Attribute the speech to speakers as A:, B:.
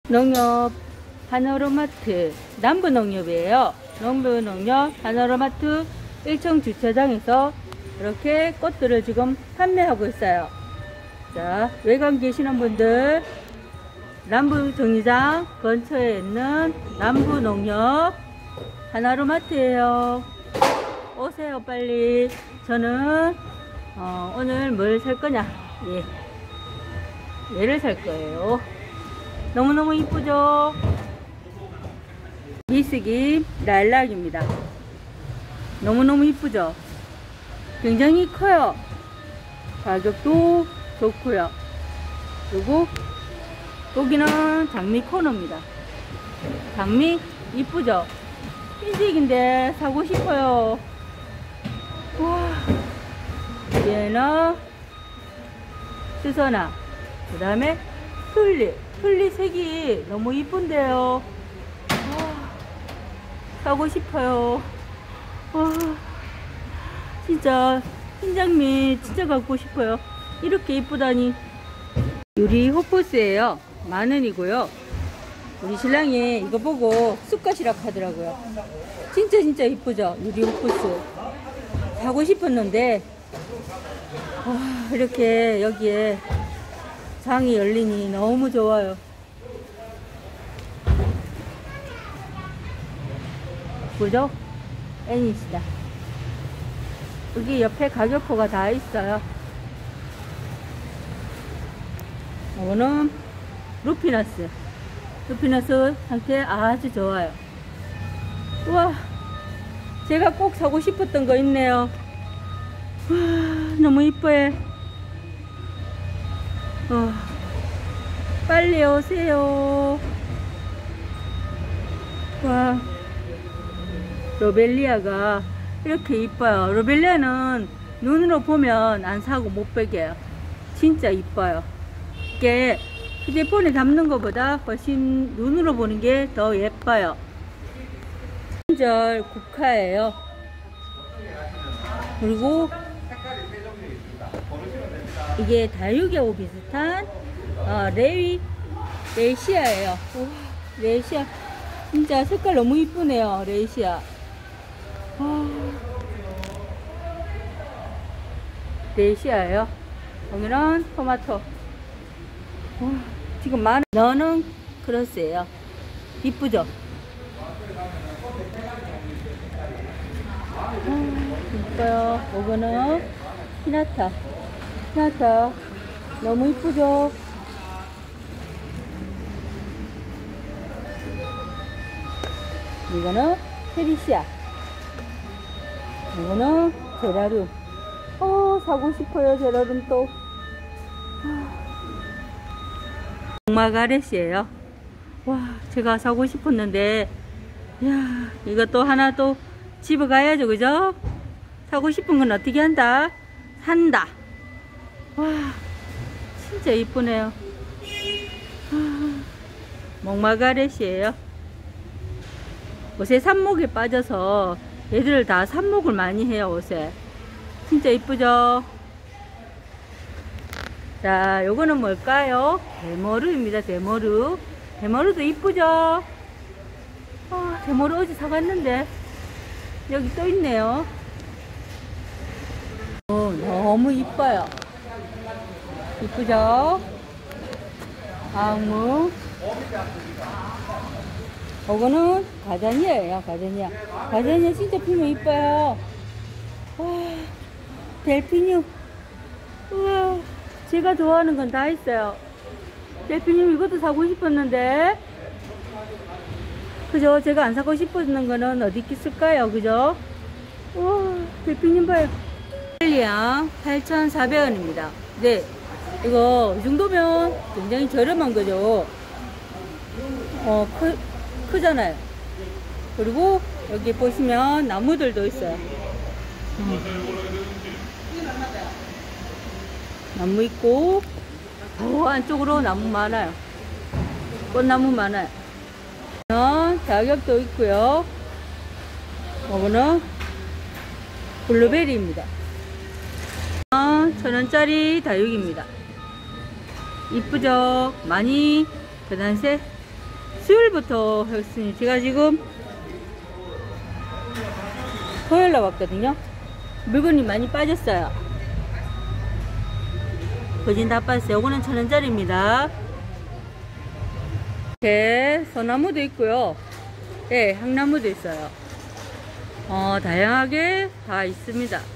A: 농협 하나로마트 남부농협이에요. 남부농협 하나로마트 1층 주차장에서 이렇게 꽃들을 지금 판매하고 있어요. 자, 외관 계시는 분들 남부정류장 근처에 있는 남부농협 하나로마트예요. 오세요 빨리. 저는 오늘 뭘 살 거냐, 얘를 살 거예요. 너무너무 이쁘죠? 미스김 랄락입니다. 너무너무 이쁘죠? 굉장히 커요. 가격도 좋고요. 그리고 여기는 장미 코너입니다. 장미 이쁘죠? 흰색인데 사고 싶어요. 와, 얘는 수선화, 그 다음에 튤립 색이 너무 이쁜데요. 와, 사고 싶어요. 와, 진짜 흰장미 진짜 갖고 싶어요. 이렇게 이쁘다니. 유리 호포스예요. 10,000원이고요. 우리 신랑이 이거 보고 쑥갓이라고 하더라고요. 진짜 이쁘죠? 유리 호포스 사고 싶었는데 이렇게 여기에 장이 열리니 너무 좋아요. 그죠? 애니시다. 여기 옆에 가격표가 다 있어요. 이거는 루피너스 상태 아주 좋아요. 우와, 제가 꼭 사고 싶었던 거 있네요. 와, 너무 이뻐요. 빨리 오세요. 와, 로벨리아가 이렇게 이뻐요. 로벨리아는 눈으로 보면 안 사고 못 베겨요. 진짜 이뻐요. 이게 휴대폰에 담는 것보다 훨씬 눈으로 보는 게 더 예뻐요. 한절 국화예요. 그리고 이게 다육이하고 비슷한 레이시아예요. 레이시아 진짜 색깔 너무 이쁘네요. 레이시아. 레이시아예요. 여기는 토마토. 지금 너는 크로스예요. 이쁘죠? 이뻐요. 이거는 히나타 너무 이쁘죠? 이거는 페리시아. 이거는 제라늄. 사고 싶어요. 제라늄 또. 마가렛이에요. 와, 제가 사고 싶었는데, 야, 이것도 하나 또 집에 가야죠. 그죠? 사고 싶은 건 어떻게 한다? 산다. 와, 진짜 이쁘네요. 목마가렛이에요. 옷에 삽목에 빠져서 얘들 다 삽목을 많이 해요. 옷에 진짜 이쁘죠? 자, 요거는 뭘까요? 대머루입니다. 대머루도 이쁘죠? 대머루 어제 사갔는데 여기 또 있네요. 너무 이뻐요. 이쁘죠? 악무. 요거는 가자니아예요. 가자니아 진짜 피면 이뻐요. 와, 델피늄. 우와, 제가 좋아하는 건 다 있어요. 델피늄 이것도 사고 싶었는데, 그죠? 제가 안 사고 싶었는 거는 어디 있을까요? 그죠? 우와, 델피늄 봐요. 릴리아 8,400원입니다. 네, 이거 이 정도면 굉장히 저렴한 거죠. 크잖아요. 그리고 여기 보시면 나무들도 있어요. 나무 있고, 안쪽으로 나무 많아요. 꽃나무 많아요. 자격도 있고요. 이거는 블루베리입니다. 1,000원짜리 다육입니다. 이쁘죠? 많이 변한색 수요일부터 했으니 제가 지금 토요일날 왔거든요. 물건이 많이 빠졌어요. 거진 다 빠졌어요. 요거는 1,000원짜리입니다. 이렇게 소나무도 있고요. 예, 향나무도 있어요. 다양하게 다 있습니다.